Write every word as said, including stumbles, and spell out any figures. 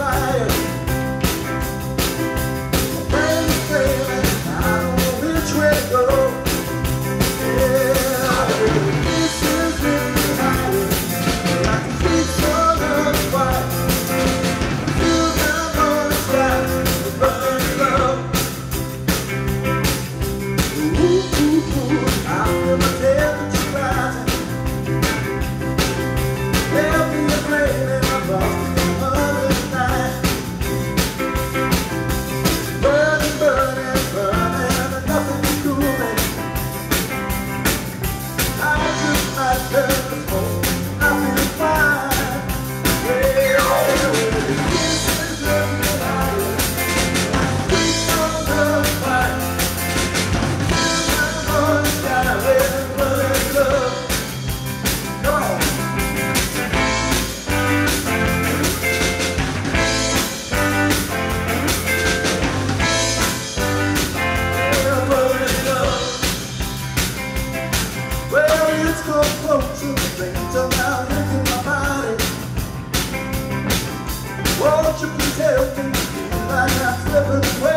fire. My brain is failing, I don't know which way to go. Yeah, this is really higher, like a sweet song of the white. Feel down on the sky, the burning love. Ooh, ooh, ooh, I feel my temperature rising. There'll be a flame in my body another night. Burning, burning, burning, and nothing's cooling. I just might turn the smoke, I feel fine. Yeah, this is looking higher, sweet song of the fight. I'm on the sky, where burning love. Come on. Well, it's so close to the things around in my body. Won't you please help me feel like I'm slipping away?